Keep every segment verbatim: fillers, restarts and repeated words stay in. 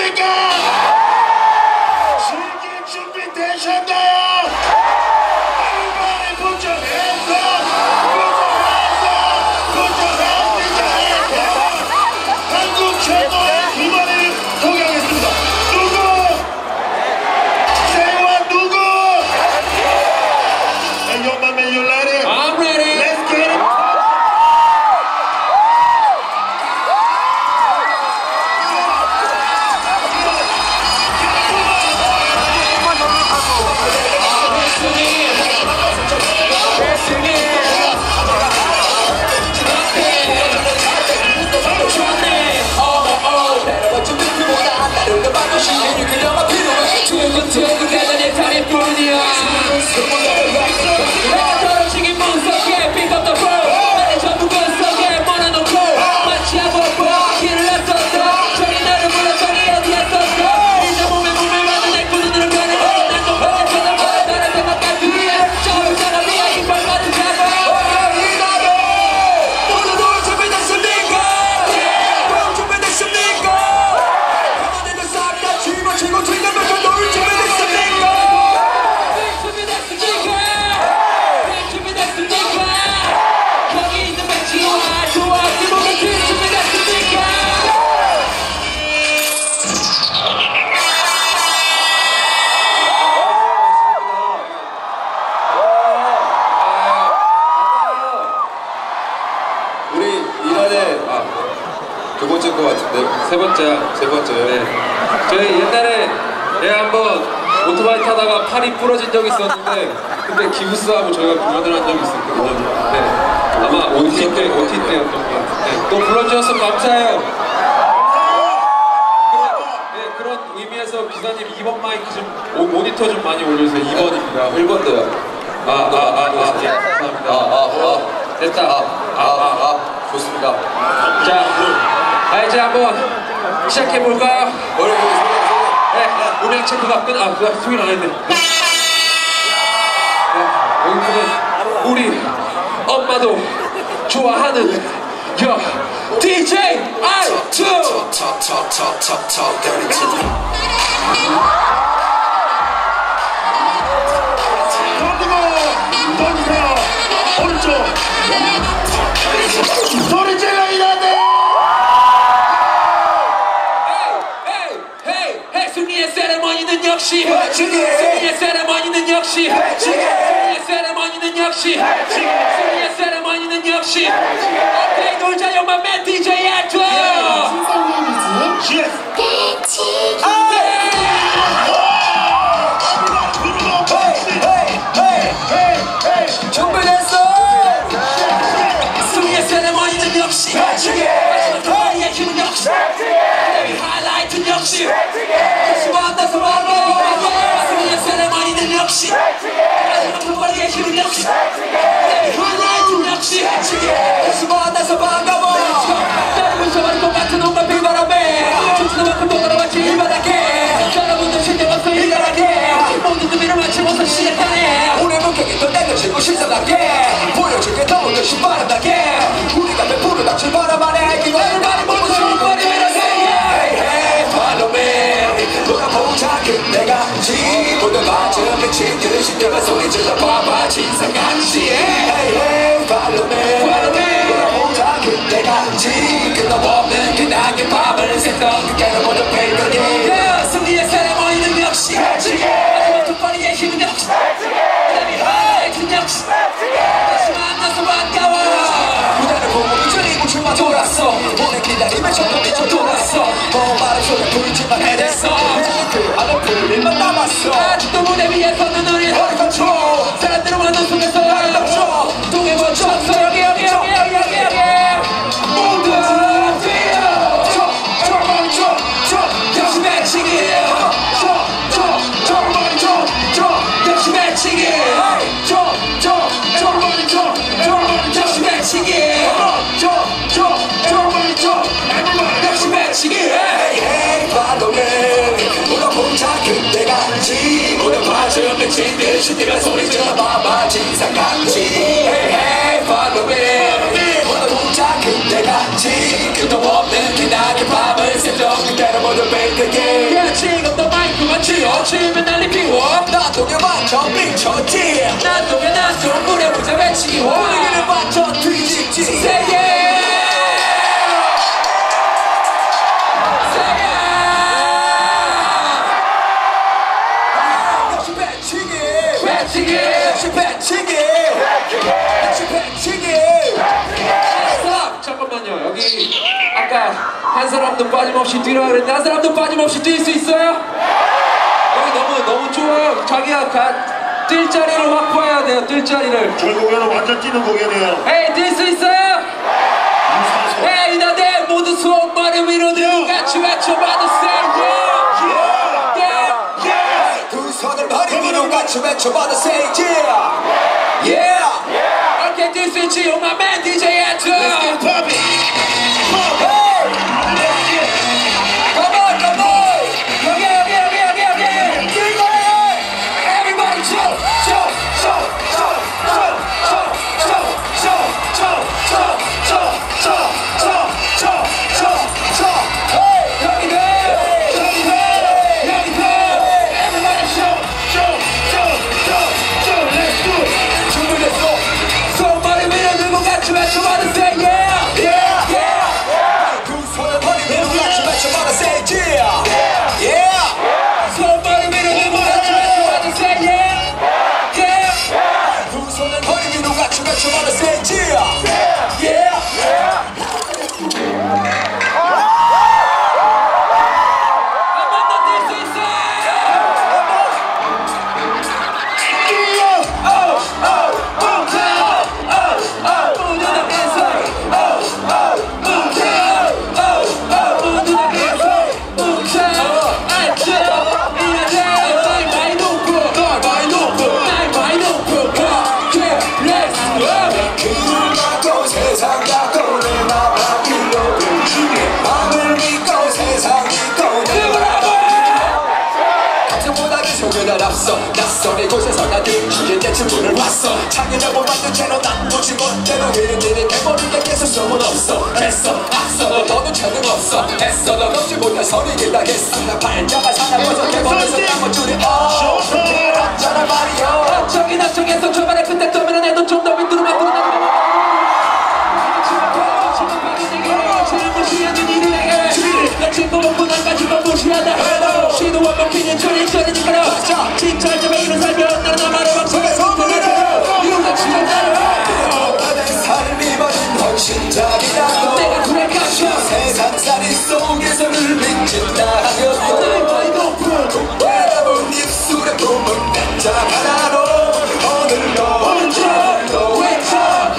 되셨습니까? 즐길 준비 되셨나요? Everybody put your hands up! Put your hands up! Put your hands up! 한국 최고의 두 마리를 소개하겠습니다. 누구? 세와 누구? And your man, you ready? I'm ready. Let's get it! 두 번째인 것 같은데? 세 번째야. 세 번째요? 네. 저희 옛날에 내가 한번 오토바이 타다가 팔이 부러진 적이 있었는데 그때 기부스하고 저희가 공연을 한 적이 있었거든요. 네. 아마 오티 때, 오티 때였던 것 같은데 또 불러주셔서 감사해요. 그런, 네, 그런 의미에서 기사님 이 번 마이크 좀 오, 모니터 좀 많이 올려주세요. 이 번입니다. 일 번도요. 아, 아, 아, 아, 네, 감사합니다. 아, 아, 아. 됐다. 아, 아, 아, 아. 좋습니다. 자, 아, 이제 한번 시작해볼까요? 머리 보고 네, 음향 체크가 끝, 아, 그 소개를 안 했네. 네, 여기서는 우리 엄마도 좋아하는 여 디제이 아이 투! 던지세요. 오른쪽. 소리 질러 이라네. 헤이 헤이 헤이 승리의 세레머니는 역시 승리의 세레머니는 역시 승리의 세레머니는 역시 승리의 세레머니는 역시 오케이 놀자 영만 맨 디제이 알투 Yes. 준비됐어 승리의 세레머니는 역시 마지막 너의 힘은 역시 하이라이트는 역시 다시 만나서 만나 승리의 세레머니는 역시 마지막 너의 힘은 역시 하이라이트는 역시 다시 만나서 반가워 나를 훔쳐버릴 것 같은 온갖 비바람에 춤추는 만큼 또 걸어왔지 이 바닥에 여러분들 신경 없어 일가라게 모든 의미를 맞추고서 시작하네 오늘 목격이 또 내가 지고 신선하게 보여줄게 더 오늘 신바람나게 우리가 베풀어 출바람 안에 그걸 많이 보고 싶어버리면서 Hey hey follow me 돌아보자 그때같이 모든 맞은 미친 그를 신경을 소리 질러 봐봐 진상같이 Hey hey follow me 돌아보자 그때같이 끝없는 그 낙의 밤을 샜던 그때는 모두 페이커니 승리의 세레머니는 역시 마지막 두 번의 힘은 역시 그다음이 하이튼 역시 다시 만나서 반가워 무대를 보고 미쳐리고 춤만 돌았어 오늘 기다림에 조금 미쳐 돌았어 뭐 말은 소리 보이지만 해냈어 그 안에 풀일만 남았어 아직도 무대 위에 서는 우리 허리 컨트롤 사람들을 만난 속에서 나를 넘쳐 동해 먼저 여기 여기 여기 여기 여기 여기 모두 뛰어 저저저저 역시 매치기 저저저 머리 저저 역시 매치기 저저저 머리 저저 역시 매치기 저저저 머리 저 역시 매치기 follow me 물어보자 그때같이 모든 맞은 미친 듯이 뛰면 소리 질러 봐봐 진상같이 Hey hey follow me 물어보자 그때같이 끝도 없는 기나긴 밤을 새벽 그대로 모두 뱅크게 야 지금도 마이크만 쥐어 치면 난리 피워 나동에 맞춰 미쳤지 나동에 나좀 부려보자 외치기 와 분위기를 맞춰 뒤집지 세게 배치기 배치기 배치기 배치기 잠깐만요 여기 아까 한 사람도 빠짐없이 뛰라 그랬는데 한 사람도 빠짐없이 뛸 수 있어요? 여기 너무 너무 좋아요 자기가 가, 뛸 자리를 확보해야 돼요 뛸 자리를 저희 공연은 완전 뛰는 공연이에요. 에이 뛸 수 있어요? 무사소. 에이 나대 모두 손발을 위로 들고 같이 외쳐봐도 say yeah yeah yeah 두 손을 머리 위로 같이 외쳐봐도 say yeah yeah Okay 뛸 수 있지 oh my man 디제이 Anton Let's get poppin'. Hey Come on come on 여기 여기 여기 여기 여기 들고 해 Everybody jump jump jump jump jump jump jump jump jump jump jump jump jump jump jump jump Hey 여기 돼 여기 돼 여기 돼 Everybody jump Jump, jump, jump, jump. Let's do it. 준비됐어 손발을 위로 들고 같이 외쳐봐도 say yeah yeah yeah 두 손을 머리 위로 같이 외쳐봐도 say yeah yeah 손발을 위로 들고 같이 외쳐봐도 say yeah yeah 두 손을 머리 위로 같이 외쳐봐도 say yeah yeah 한번 더 뛸 수 있어 Oh, oh, move down. Oh, oh, move to the inside. Oh, oh, move down. Oh, oh, move to the inside. Move down. I jump in the air. 날 많이 놓고, 날 많이 놓고, 날 많이 놓고. Okay, let's go. 길을 막고 세상 갖고 내 맘만 길로 들지게 마음을 믿고 세상 믿고 내 가슴보다 미소보다 앞서 낯선 이곳에서 나 등지에 내 친구를 왔어 창의력을 만든 채로 난 놓지 못해도 이른들이 대머리에 계속 소문 없어 했어 앞서 너 너는 재능 없어 했어 너 넘지 못해 소리 길다겠어 나 발자가 사나워서 개범에서 나무 줄이 어 그렇잖아 말이야 저기 나 쪽에서 저번에 그때 떠면 해도 좀 더 밑으로 만들어 나 친구 먹고 난 가지고 무시하다 해도 시도 한 바퀴는 저리 저리 니까라 진짜 좀 이런 살면 나는 나만의 방송에 손들어줘 이런 치를 따라 내 삶이 버린 헌신자이라고 내가 그래 가셔 세상살이 속에서를 비친다 하면 날 많이 높은 여러분 입술에 품은 내 하나로 오늘도 오늘도 외쳐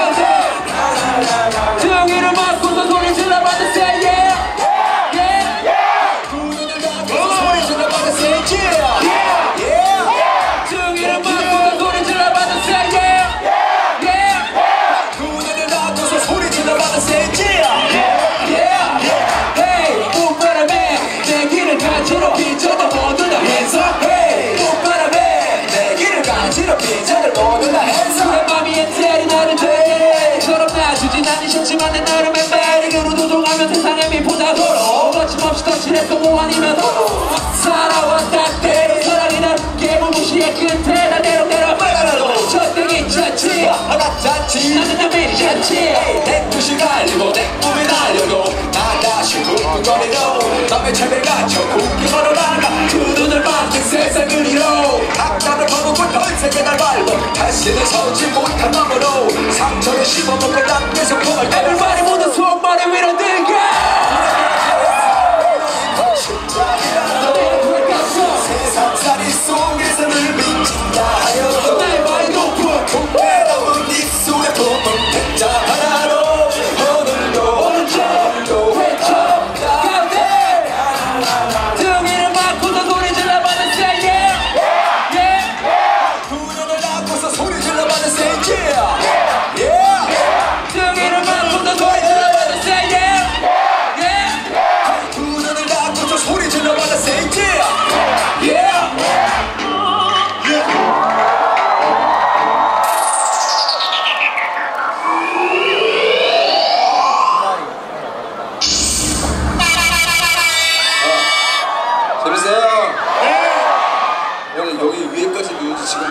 등이를 맞고서 소리 질러봐도 say yeah yeah 눈을 감고서 소리 질러봐도 say yeah yeah 등이를 맞고서 소리 질러봐도 say yeah yeah 눈을 감고서 소리 질러봐도 say yeah yeah hey 목바람에 내 길을 가지러 비춰도 모두 다 hands up hey 목바람에 내 길을 가지러 비춰도 모두 다 hands up 내 맘이 엔젤이 나를 되게 처럼 놔주진 않으셨지만 내 나름의 매력으로 도동하면 세상의 미보다 더러 거침없이 덧칠했어 뭐 아니면 더러 살아왔다 때로 사랑이란 게임을 무시해 끝에 나 대롱대롱 말하라고 저등이 쳤지 알았잖지 나는 나 미리 잤지 내 뜻이 갈리고 내 꿈이 날려도 나 다시 쿵쿵거리로 남의 책을 갖춰 웃기 걸어나가 두 눈을 막힌 세상을 이뤄 악담을 퍼붓고 넌 세계 날 밟아 다시는 서지 못한 마음으로 상처를 씹어먹고 난 계속 pom을 Everybody